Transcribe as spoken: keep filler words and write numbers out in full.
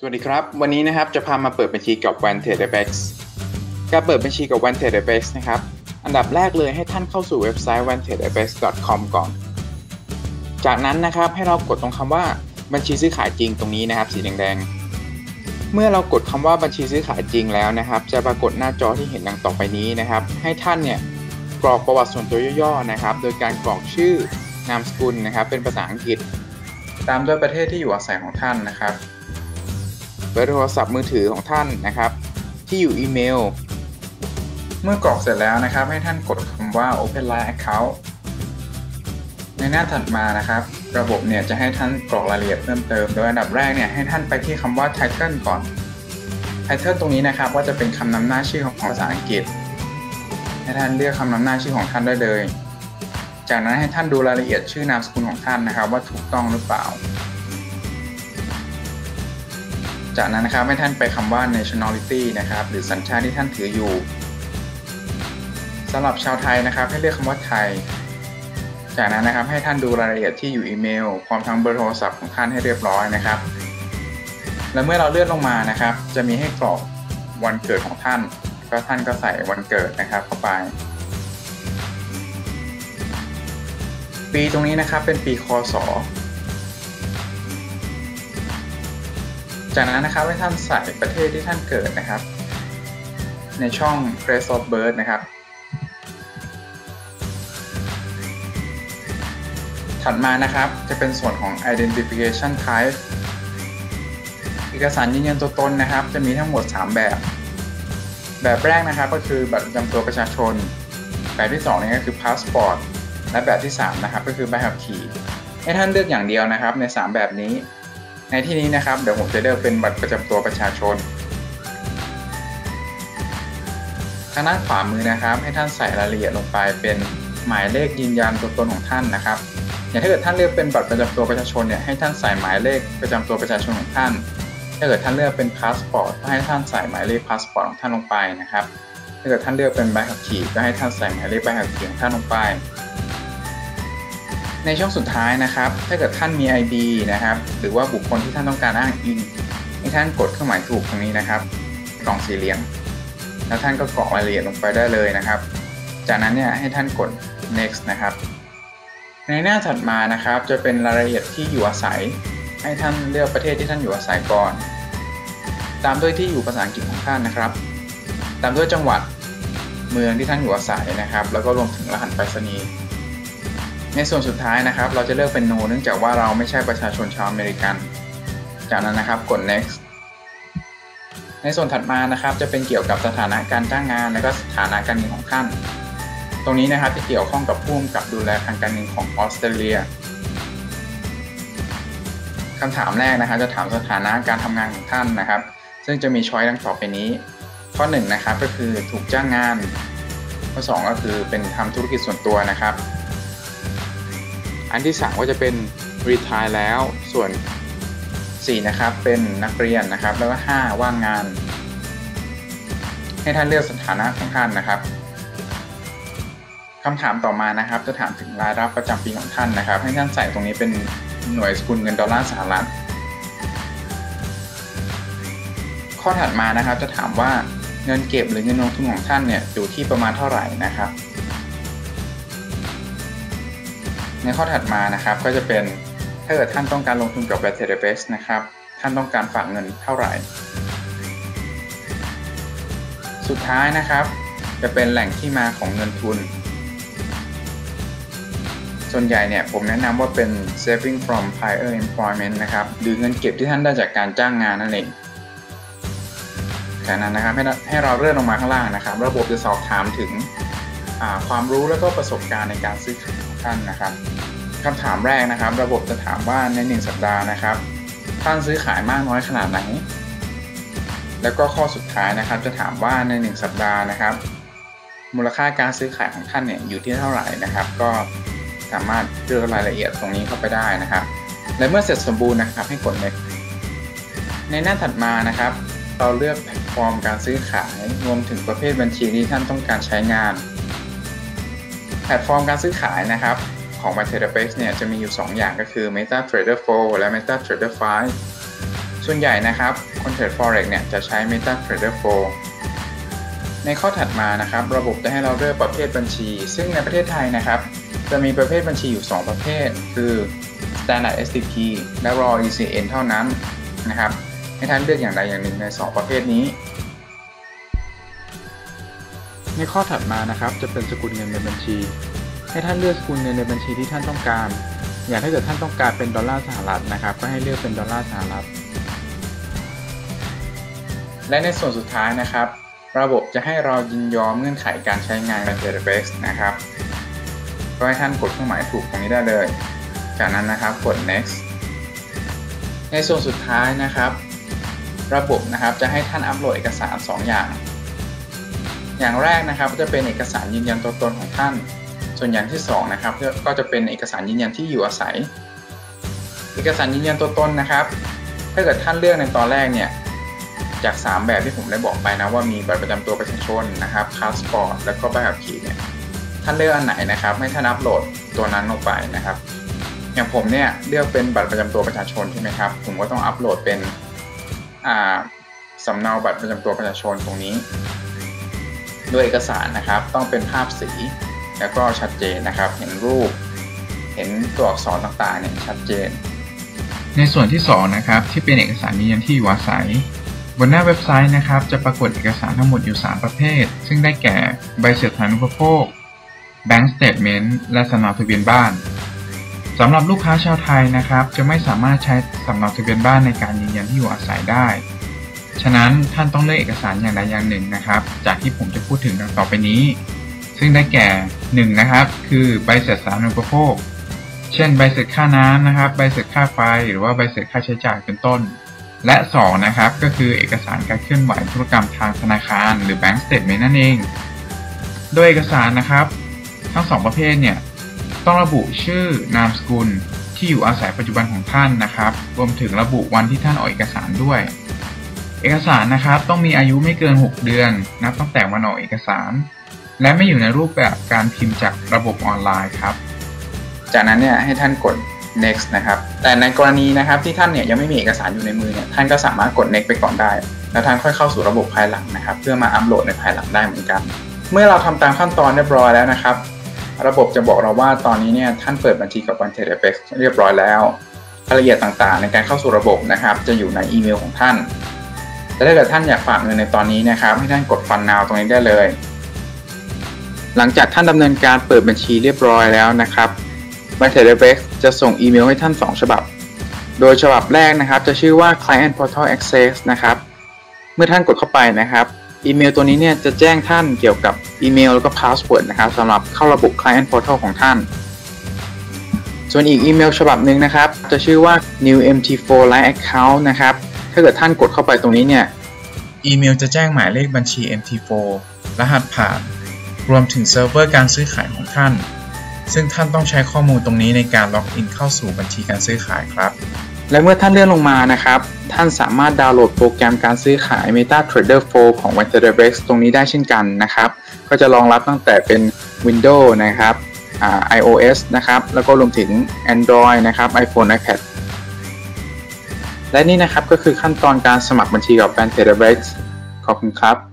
สวัสดีครับวันนี้นะครับจะพามาเปิดบัญชีกับ OneTradeFX การเปิดบัญชีกับ OneTradeFX นะครับอันดับแรกเลยให้ท่านเข้าสู่เว็บไซต์ วัน เทรด เอฟ เอ็กซ์ ดอท คอม ก่อนจากนั้นนะครับให้เรากดตรงคำว่าบัญชีซื้อขายจริงตรงนี้นะครับสีแดงๆเมื่อเรากดคำว่าบัญชีซื้อขายจริงแล้วนะครับจะปรากฏหน้าจอที่เห็นดังต่อไปนี้นะครับให้ท่านเนี่ยกรอกประวัติส่วนตัวย่อๆนะครับโดยการกรอกชื่อนามสกุลนะครับเป็นภาษาอังกฤษตามด้วยประเทศที่อยู่อาศัยของท่านนะครับเบอร์โทรศัพท์มือถือของท่านนะครับที่อยู่อีเมลเมื่อกรอกเสร็จแล้วนะครับให้ท่านกดคำว่า Open ไลน์ Account ในหน้าถัดมานะครับระบบเนี่ยจะให้ท่านกรอกรายละเอียดเพิ่มเติมโดยอันดับแรกเนี่ยให้ท่านไปที่คำว่า Title ก่อน Title ตรงนี้นะครับว่าจะเป็นคำนำหน้าชื่อของภาษาอังกฤษให้ท่านเลือกคำนำหน้าชื่อของท่านได้เลยจากนั้นให้ท่านดูรายละเอียดชื่อนามสกุลของท่านนะครับว่าถูกต้องหรือเปล่าจากนั้นนะครับให้ท่านไปคำว่า nationality นะครับหรือสัญชาติที่ท่านถืออยู่สำหรับชาวไทยนะครับให้เลือกคำว่าไทยจากนั้นนะครับให้ท่านดูรายละเอียดที่อยู่อีเมลพร้อมทั้งเบอร์โทรศัพท์ของท่านให้เรียบร้อยนะครับและเมื่อเราเลื่อนลงมานะครับจะมีให้กรอกวันเกิดของท่านก็ท่านก็ใส่วันเกิดนะครับเข้าไปปีตรงนี้นะครับเป็นปีคศจากนั้นนะครับให้ท่านใส่ประเทศที่ท่านเกิดนะครับในช่อง place of birth นะครับถัดมานะครับจะเป็นส่วนของ identification type เอกสารยืนยันตัวตนนะครับจะมีทั้งหมดสามแบบแบบแรกนะครับก็คือบัตรประจำตัวประชาชนแบบที่สองนี่ก็คือ passport และแบบที่สามนะครับก็คือใบขับขี่ให้ท่านเลือกอย่างเดียวนะครับในสามแบบนี้ในที่นี้นะครับเดี๋ยวผมจะเลือกเป็นบัตรประจำตัวประชาชนทางด้านขวามือนะครับให้ท่านใส่รายละเอียดลงไปเป็นหมายเลขยืนยันตัวตนของท่านนะครับอย่างถ้าเกิดท่านเลือกเป็นบัตรประจำตัวประชาชนเนี่ยให้ท่านใส่หมายเลขประจำตัวประชาชนของท่านถ้าเกิดท่านเลือกเป็นพาสปอร์ตก็ให้ท่านใส่หมายเลขพาสปอร์ตของท่านลงไปนะครับถ้าเกิดท่านเลือกเป็นใบขับขี่ก็ให้ท่านใส่หมายเลขใบขับขี่ของท่านลงไปในช่องสุดท้ายนะครับถ้าเกิดท่านมี ไอ ดี นะครับหรือว่าบุคคลที่ท่านต้องการอ้างอิงให้ท่านกดเครื่องหมายถูกตรงนี้นะครับกล่องสี่เหลี่ยมแล้วท่านก็กรอกรายละเอียดลงไปได้เลยนะครับจากนั้นเนี่ยให้ท่านกด next นะครับในหน้าถัดมานะครับจะเป็นรายละเอียดที่อยู่อาศัยให้ท่านเลือกประเทศที่ท่านอยู่อาศัยก่อนตามด้วยที่อยู่ภาษาอังกฤษของท่านนะครับตามด้วยจังหวัดเมืองที่ท่านอยู่อาศัยนะครับแล้วก็รวมถึงรหัสไปรษณีย์ในส่วนสุดท้ายนะครับเราจะเลือกเป็น no เนื่องจากว่าเราไม่ใช่ประชาชนชาวอเมริกันจากนั้นนะครับกด next ในส่วนถัดมานะครับจะเป็นเกี่ยวกับสถานะการจ้างงานและก็สถานะการเงินของท่านตรงนี้นะครับที่เกี่ยวข้องกับผู้กำกับดูแลทางการเงินของออสเตรเลียคำถามแรกนะครับจะถามสถานะการทำงานของท่านนะครับซึ่งจะมีช้อยดังต่อไปนี้ข้อหนึ่งนะครับก็คือถูกจ้างงานข้อสองก็คือเป็นทำธุรกิจส่วนตัวนะครับอันที่สามก็จะเป็น retire แล้วส่วนสี่นะครับเป็นนักเรียนนะครับแล้วก็ห้าว่างงานให้ท่านเลือกสถานะของท่านนะครับคำถามต่อมานะครับจะถามถึงรายรับประจำปีของท่านนะครับให้ท่านใส่ตรงนี้เป็นหน่วยสกุลเงินดอลลาร์สหรัฐข้อถัดมานะครับจะถามว่าเงินเก็บหรือเงินลงทุนของท่านเนี่ยอยู่ที่ประมาณเท่าไหร่นะครับในข้อถัดมานะครับก็จะเป็นถ้าเกิดท่านต้องการลงทุนกับ OneTradeFX นะครับท่านต้องการฝากเงินเท่าไหร่สุดท้ายนะครับจะเป็นแหล่งที่มาของเงินทุนส่วนใหญ่เนี่ยผมแนะนำว่าเป็น saving from prior employment นะครับหรือเงินเก็บที่ท่านได้จากการจ้างงานนั่นเองจากนั้นนะครับให้ให้เราเลื่อนลงมาข้างล่างนะครับระบบจะสอบถามถึงความรู้และก็ประสบการณ์ในการซื้อขายของท่านนะครับคำถามแรกนะครับระบบจะถามว่าในหนึ่งสัปดาห์นะครับท่านซื้อขายมากน้อยขนาดไหนแล้วก็ข้อสุดท้ายนะครับจะถามว่าในหนึ่งสัปดาห์นะครับมูลค่าการซื้อขายของท่านเนี่ยอยู่ที่เท่าไหร่นะครับก็สามารถเลือกรายละเอียดตรงนี้เข้าไปได้นะครับและเมื่อเสร็จสมบูรณ์นะครับให้กด next ในหน้าถัดมานะครับเราเลือกแพลตฟอร์มการซื้อขายรวมถึงประเภทบัญชีที่ท่านต้องการใช้งานแพลตฟอร์มการซื้อขายนะครับของ OneTradeFX เนี่ยจะมีอยู่สองอย่างก็คือ MetaTrader โฟร์ และ MetaTrader ไฟว์ส่วนใหญ่นะครับคนเทรด Forex เนี่ยจะใช้ MetaTrader โฟร์ ในข้อถัดมานะครับระบบจะให้เราเลือกประเภทบัญชีซึ่งในประเทศไทยนะครับจะมีประเภทบัญชีอยู่สองประเภทคือ Standard เอส ที พี และ Raw อี ซี เอ็น เท่านั้นนะครับให้ท่านเลือกอย่างใดอย่างหนึ่งในสองประเภทนี้ในข้อถัดมานะครับจะเป็นสกุลเงินในบัญชีให้ท่านเลือกสกุลเงินในบัญชีที่ท่านต้องการอย่างถ้าเกิดท่านต้องการเป็นดอลลาร์สหรัฐนะครับก็ให้เลือกเป็นดอลลาร์สหรัฐและในส่วนสุดท้ายนะครับระบบจะให้เรายินยอมเงื่อนไขการใช้งาน Database นะครับก็ให้ท่านกดเครื่องหมายถูกตรงนี้ได้เลยจากนั้นนะครับกด next ในส่วนสุดท้ายนะครับระบบนะครับจะให้ท่านอัปโหลดเอกสารสองอย่างอย่างแรกนะครับจะเป็นเอกสารยืนยันตัวตนของท่านส่วนอย่างที่สองนะครับก็จะเป็นเอกสารยืนยันที่อยู่อาศัยเอกสารยืนยันตัวตนนะครับถ้าเกิดท่านเลือกในตอนแรกเนี่ยจากสามแบบที่ผมได้บอกไปนะว่ามีบัตรประจำตัวประชาชนนะครับพาสปอร์ตแล้วก็ใบขับขี่เนี่ยท่านเลือกอันไหนนะครับให้ท่านอัปโหลดตัวนั้นลงไปนะครับอย่างผมเนี่ยเลือกเป็นบัตรประจำตัวประชาชนใช่ไหมครับผมก็ต้องอัปโหลดเป็นอ่าสำเนาบัตรประจำตัวประชาชนตรงนี้ด้วยเอกสารนะครับต้องเป็นภาพสีแล้วก็ชัดเจนนะครับเห็นรูปเห็นตัวอักษรต่างๆเนี่ยชัดเจนในส่วนที่สองนะครับที่เป็นเอกสารยืนยันที่อยู่อาศัยบนหน้าเว็บไซต์นะครับจะปรากฏเอกสารทั้งหมดอยู่สามประเภทซึ่งได้แก่ใบเสร็จฐานุปโภค Bank Statement และสำเนาทะเบียนบ้านสำหรับลูกค้าชาวไทยนะครับจะไม่สามารถใช้สำเนาทะเบียนบ้านในการยืนยันที่อยู่อาศัยได้ฉะนั้นท่านต้องเลือกเอกสารอย่างใดอย่างหนึ่งนะครับจากที่ผมจะพูดถึงดังต่อไปนี้ซึ่งได้แก่หนึ่งนะครับคือใบเสร็จสาธารณูปโภคเช่นใบเสร็จค่าน้ำนะครับใบเสร็จค่าไฟหรือว่าใบเสร็จค่าใช้จ่ายเป็นต้นและสองนะครับก็คือเอกสารการเคลื่อนไหวธุรกรรมทางธนาคารหรือ Bank Statement นั่นเองโดยเอกสารนะครับทั้งสองประเภทเนี่ยต้องระบุชื่อนามสกุลที่อยู่อาศัยปัจจุบันของท่านนะครับรวมถึงระบุวันที่ท่านออกเอกสารด้วยเอกสารนะครับต้องมีอายุไม่เกินหกเดือนนับตั้งแต่วันออกเอกสารและไม่อยู่ในรูปแบบการพิมพ์จากระบบออนไลน์ครับจากนั้นเนี่ยให้ท่านกด next นะครับแต่ในกรณีนะครับที่ท่านเนี่ยยังไม่มีเอกสารอยู่ในมือเนี่ยท่านก็สามารถกด next ไปก่อนได้แล้วท่านค่อยเข้าสู่ระบบภายหลังนะครับเพื่อมาอัปโหลดในภายหลังได้เหมือนกันเมื่อเราทำตามขั้นตอนเรียบร้อยแล้วนะครับระบบจะบอกเราว่าตอนนี้เนี่ยท่านเปิดบัญชีกับ OneTradeFX เรียบร้อยแล้วรายละเอียดต่างๆในการเข้าสู่ระบบนะครับจะอยู่ในอีเมลของท่านแต่ถ้าเกิดท่านอยากฝากเงินในตอนนี้นะครับให้ท่านกด Fund Now ตรงนี้ได้เลยหลังจากท่านดำเนินการเปิดบัญชีเรียบร้อยแล้วนะครับ OneTradeFX จะส่งอีเมลให้ท่านสองฉบับโดยฉบับแรกนะครับจะชื่อว่า Client Portal Access นะครับเมื่อท่านกดเข้าไปนะครับอีเมลตัวนี้เนี่ยจะแจ้งท่านเกี่ยวกับอีเมลแล้วก็พาสเวิร์ดนะครับสำหรับเข้าระบบ Client Portal ของท่านส่วนอีกอีเมลฉบับหนึ่งนะครับจะชื่อว่า New เอ็ม ที โฟร์ Line Account นะครับถ้าเกิดท่านกดเข้าไปตรงนี้เนี่ยอีเมลจะแจ้งหมายเลขบัญชี เอ็ม ที โฟร์ รหัสผ่านรวมถึงเซิร์ฟเวอร์การซื้อขายของท่านซึ่งท่านต้องใช้ข้อมูลตรงนี้ในการล็อกอินเข้าสู่บัญชีการซื้อขายครับและเมื่อท่านเลื่อนลงมานะครับท่านสามารถดาวน์โหลดโปรแกรมการซื้อขาย MetaTrader โฟร์ ของ OneTradeFX ตรงนี้ได้เช่นกันนะครับก็จะรองรับตั้งแต่เป็น Windows นะครับอ่า iOS นะครับแล้วก็รวมถึง Android นะครับ iPhone iPad และนี่นะครับก็คือขั้นตอนการสมัครบัญชีกับ OneTradeFX ขอบคุณครับ